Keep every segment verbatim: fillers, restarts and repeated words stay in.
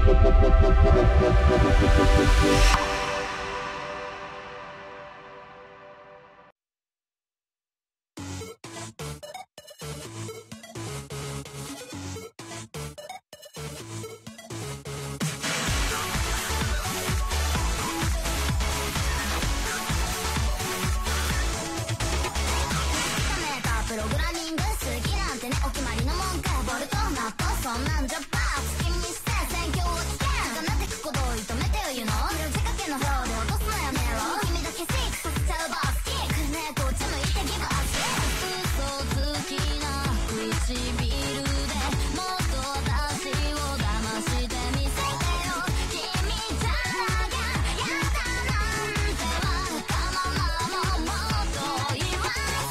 プログラミング好きなんてねお決まりのもんかボルトナットそんなんじゃバース君にして選挙を危険かなってくことを認めてよ You know 色仕掛けのフローで落とすのやめろ君だけシークさせちゃうバースキックねえこっち向いてギブアップ嘘つきな唇でもっと私を騙してみせてよ君じゃなきゃやだなんてわがままももっと言わせ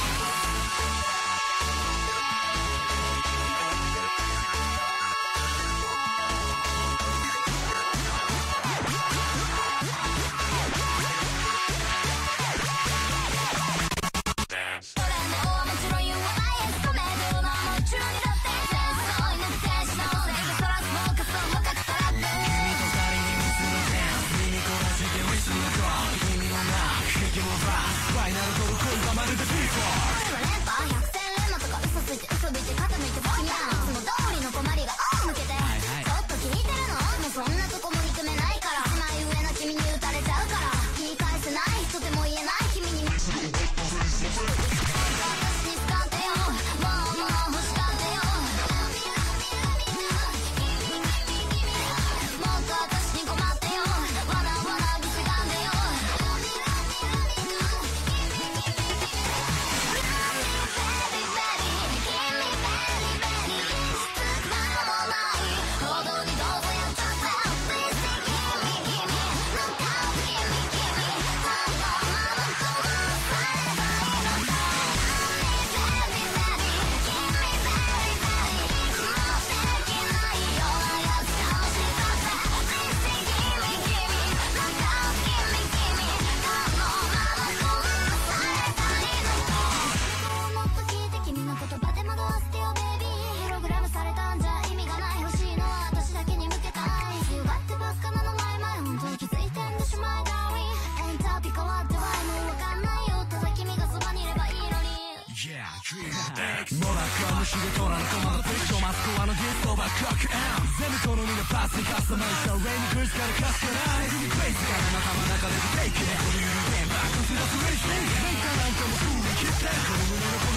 モラクは虫でトラのコマのピッチョマスコアのゲストバックアック全部好みのパスにカスタマイズしたレインクイズからカスタマイズベースから仲間中でテイクでこのゆるゲームバックスラスレイスメイカなんかもすぐに切ってこの胸の